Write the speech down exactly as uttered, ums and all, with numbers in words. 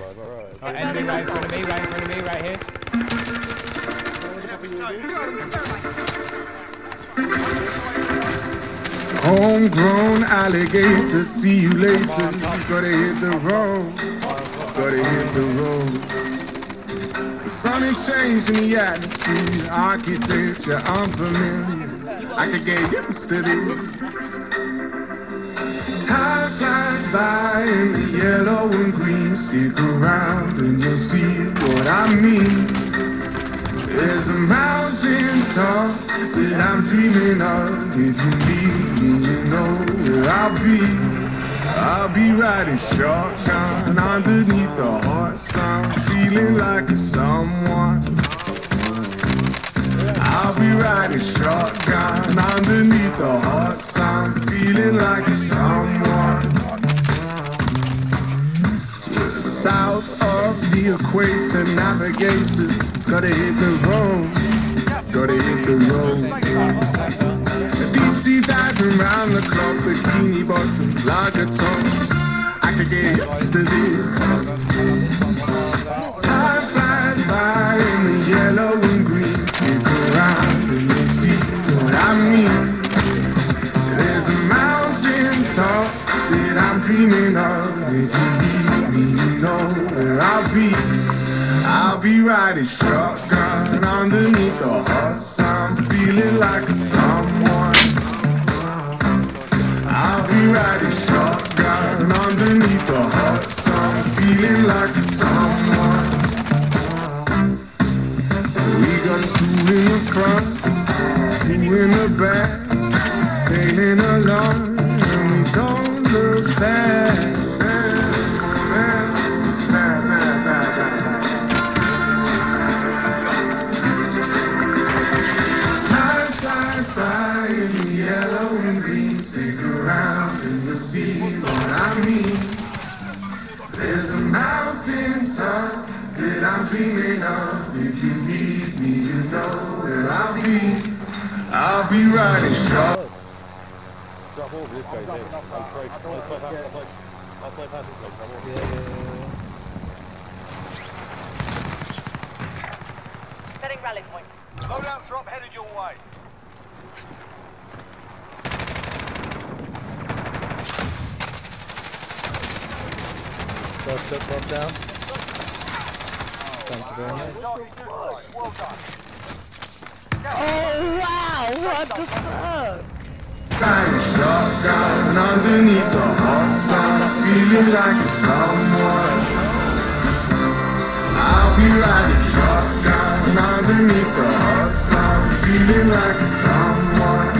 alright. Alright, enemy right in front of me, right in front of me, right here. Homegrown alligator, see you later. You gotta hit the road, gotta hit the road. Something changed in the atmosphere, architecture unfamiliar. I could get used to this. Time flies by in the yellow and green. Stick around and you'll see what I mean. There's a mountain top that I'm dreaming of. If you need me, you know where I'll be. I'll be riding shotgun underneath the hot sun, feeling like a someone. I'll be riding shotgun underneath the hot sun, feeling like a someone. South of the equator, navigator, gotta hit the road, gotta hit the road. Deep sea diving round the clock, bikini bottoms, lager tones. I could get used to this. Time flies by in the yellow and green. Stick around and you'll see what I mean. There's a mountain top that I'm dreaming of. If you need me, you know where I'll be. I'll be riding shotgun underneath the hot sun, feeling like a someone. I'll be riding shotgun underneath the hot sun, feeling like a someone. We got two in the front, two in the back, sailing along, and we don't look back. Stick around and you'll see what I mean. There's a mountain top that I'm dreaming of. If you need me, you know where I'll be. I'll be riding short. Setting rally point. Loadout drop headed your way. First step, drop down. Thank you very much. Well done. Oh wow, what the fuck? Riding shotgun underneath the hot sun, feeling like a someone. I'll be riding shotgun underneath the hot sun, feeling like a someone.